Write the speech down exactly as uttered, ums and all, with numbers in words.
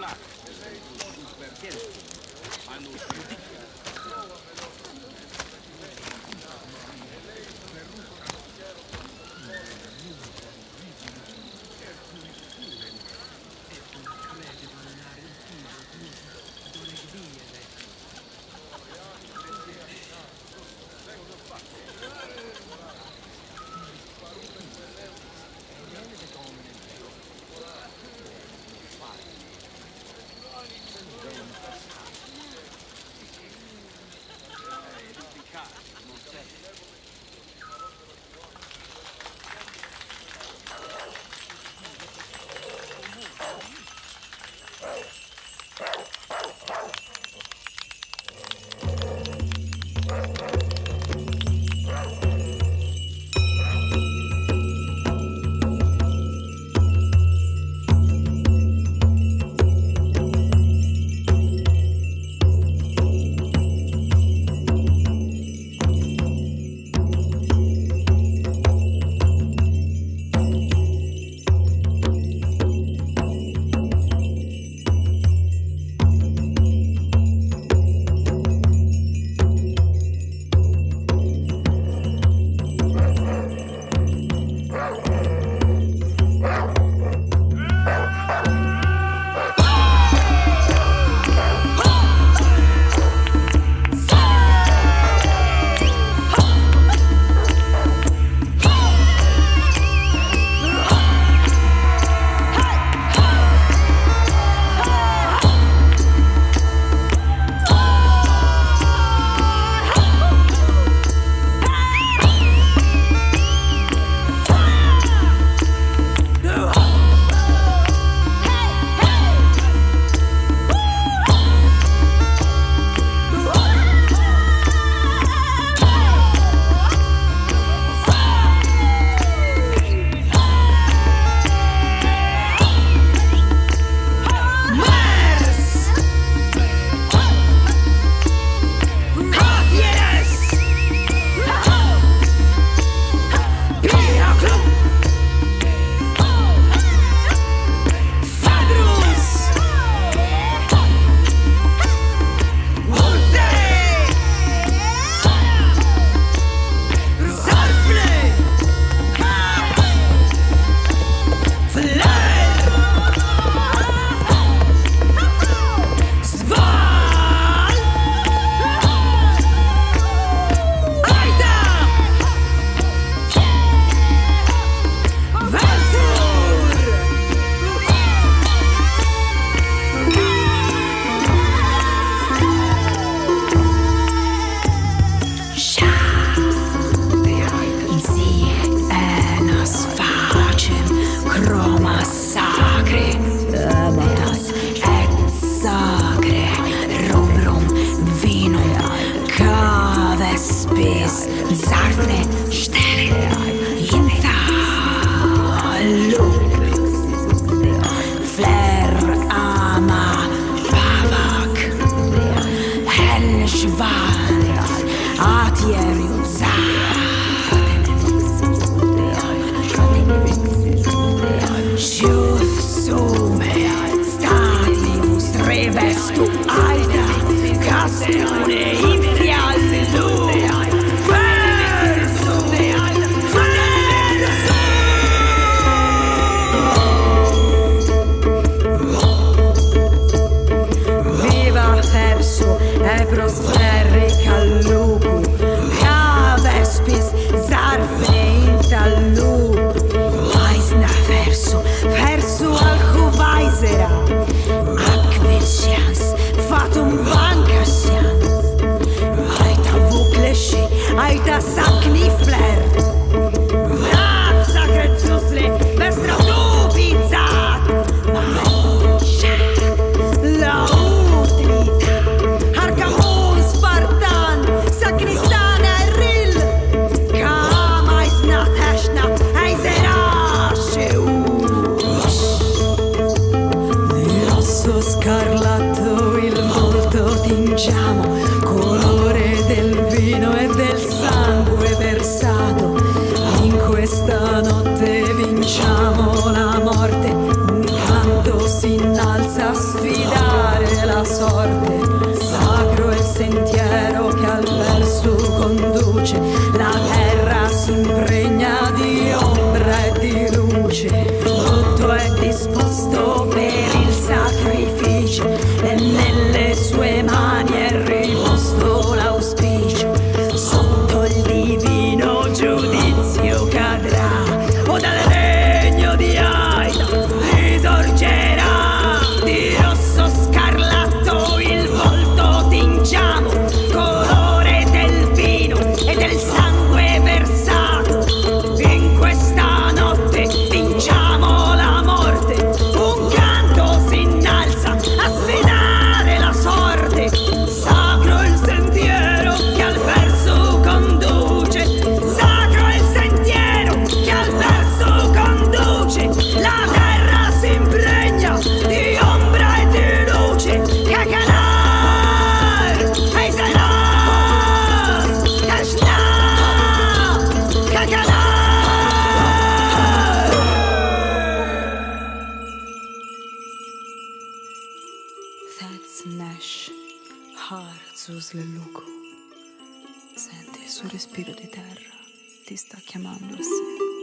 particolare. Perché hanno giudizio. sfidare la sorte. Sacro è il sentiero che al verso conduce, la terra si impregna di ombra e di luce. Tutto è disposto per il sacrificio e nelle sue mani è riposto l'auspicio. Sotto il divino giudizio cadrà, o dal regno di Aida risorgerà. Di rosso scarlatto il volto tingiamo, colore del vino e del sangue versato. In questa notte vinciamo la morte, un canto si innalza a sfidare la sorte. Sacro il sentiero che al verso conduce, sacro il sentiero che al verso conduce. La terra si impregna di ombra e di luce. Kakanar, Eisenas, Kashna, Kakanar. That's Nash, Har Zuzleluku. Senti il suo respiro di terra, ti sta chiamando a sé.